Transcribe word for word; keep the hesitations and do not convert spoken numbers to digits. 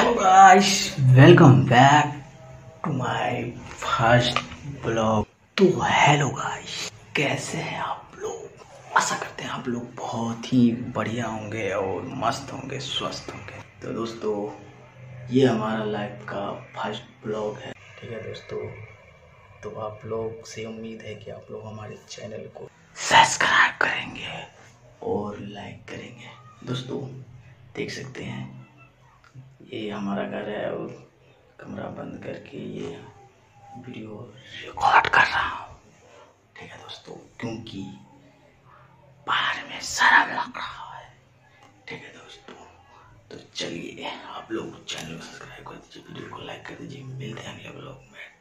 Hello guys, welcome back to my first blog. तो hello guys, कैसे हैं आप लोग? आशा करते हैं आप लोग बहुत ही बढ़िया होंगे और मस्त होंगे, स्वस्थ होंगे। तो दोस्तों, ये हमारा लाइफ का फर्स्ट ब्लॉग है, ठीक है दोस्तों। तो आप लोग से उम्मीद है कि आप लोग हमारे चैनल को सब्सक्राइब करेंगे और लाइक करेंगे। दोस्तों देख सकते हैं, ये हमारा घर है और कमरा बंद करके ये वीडियो रिकॉर्ड कर रहा हूँ, ठीक है दोस्तों, क्योंकि बाहर में शर्म लग रहा है, ठीक है दोस्तों। तो चलिए, आप लोग चैनल को सब्सक्राइब कर दीजिए, वीडियो को लाइक कर दीजिए। मिलते हैं अगले ब्लॉग में।